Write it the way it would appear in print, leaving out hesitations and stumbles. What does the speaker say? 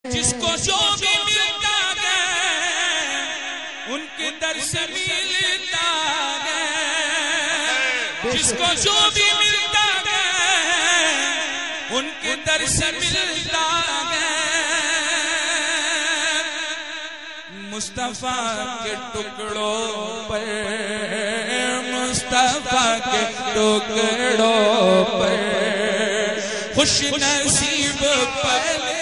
जिसको जो भी मिलता गया उनके दर से मिलता गया, जिसको जो भी मिलता गया उनके दर से मिलता गया। मुस्तफा के टुकड़ों पर, मुस्तफा के टुकड़ों पर खुश नसीब पल